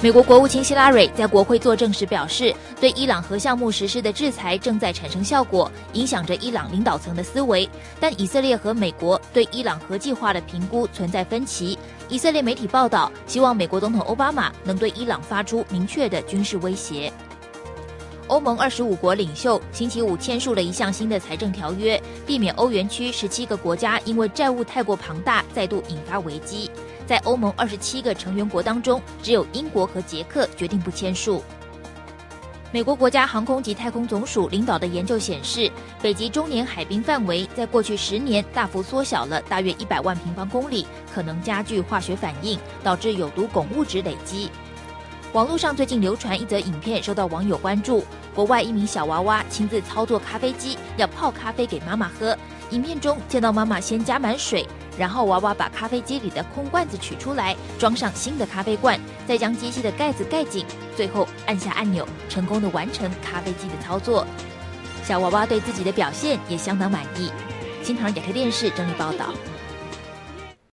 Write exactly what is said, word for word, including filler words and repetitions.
美国国务卿希拉蕊在国会作证时表示，对伊朗核项目实施的制裁正在产生效果，影响着伊朗领导层的思维。但以色列和美国对伊朗核计划的评估存在分歧。以色列媒体报道，希望美国总统奥巴马能对伊朗发出明确的军事威胁。欧盟二十五国领袖星期五签署了一项新的财政条约，避免欧元区十七个国家因为债务太过庞大，再度引发危机。在欧盟二十七个成员国当中，只有英国和捷克决定不签署。美国国家航空及太空总署领导的研究显示，北极中年海冰范围在过去十年大幅缩小了大约一百万平方公里，可能加剧化学反应，导致有毒汞物质累积。网络上最近流传一则影片，受到网友关注。国外一名小娃娃亲自操作咖啡机，要泡咖啡给妈妈喝。影片中见到妈妈先加满水，然后娃娃把咖啡机里的空罐子取出来，装上新的咖啡罐，再将机器的盖子盖紧，最后按下按钮，成功的完成咖啡机的操作。小娃娃对自己的表现也相当满意。新唐亚太电视整理报道。